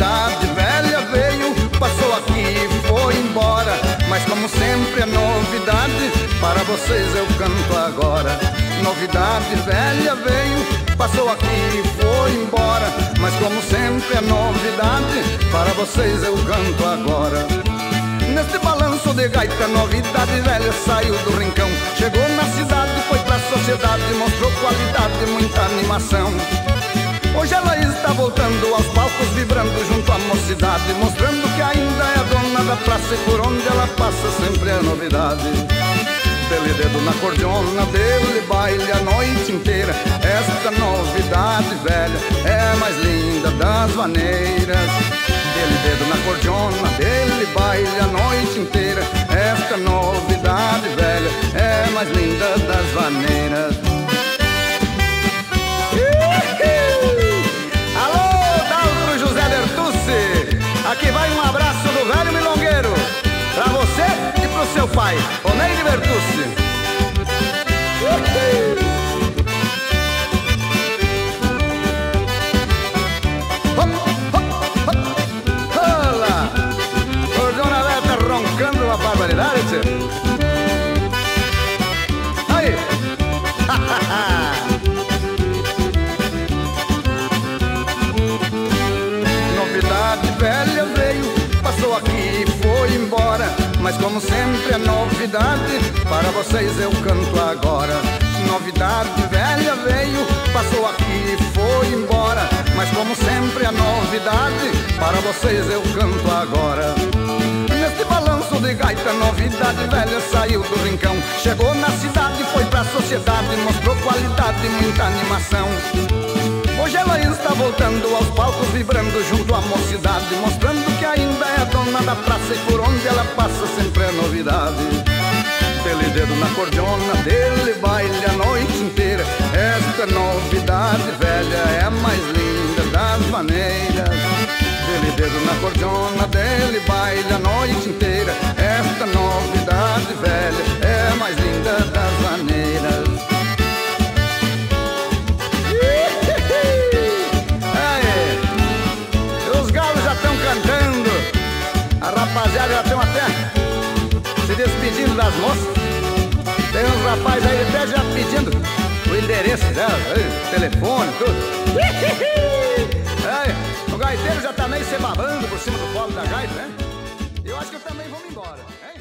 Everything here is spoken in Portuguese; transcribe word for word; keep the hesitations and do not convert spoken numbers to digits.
novidade velha veio, passou aqui e foi embora. Mas como sempre é novidade, para vocês eu canto agora. Novidade velha veio, passou aqui e foi embora. Mas como sempre é novidade, para vocês eu canto agora. Neste balanço de gaita, novidade velha saiu do rincão. Chegou na cidade, foi pra sociedade, mostrou qualidade, muita animação. Hoje ela está voltando aos palcos, vibrando junto à mocidade, mostrando que ainda é dona da praça e por onde ela passa sempre é novidade. Dele dedo na cordiona, dele baile a noite inteira. Esta novidade velha é a mais linda das maneiras. Dele dedo na cordiona, dele baile a noite inteira. Esta novidade velha é a mais linda das maneiras. Aqui vai um abraço do velho milongueiro pra você e pro seu pai, o Neide Bertucci. Olá! O Dona Léa tá roncando uma barbaridade, tio. Aí! Novidade velha veio, passou aqui e foi embora. Mas como sempre é novidade, para vocês eu canto agora. Novidade velha veio, passou aqui e foi embora. Mas como sempre é novidade, para vocês eu canto agora. Neste balanço de gaita, novidade velha saiu do rincão. Chegou na cidade, foi pra sociedade, mostrou qualidade, muita animação. Hoje ela está voltando aos palcos, vibrando junto à mocidade, mostrando que ainda é dona da praça e por onde ela passa sempre é novidade. Dele dedo na cordiona, dele baile a noite inteira. Esta novidade velha é a mais linda das maneiras. Dele dedo na cordiona, dele baile a noite inteira. Esta novidade velha é a mais linda das maneiras. Rapaziada, já estão até se despedindo das moças. Tem uns rapazes aí até já pedindo o endereço dela, o telefone, tudo. É, o gaiteiro já tá meio se babando por cima do colo da gaita, né? Eu acho que eu também vou me embora, hein?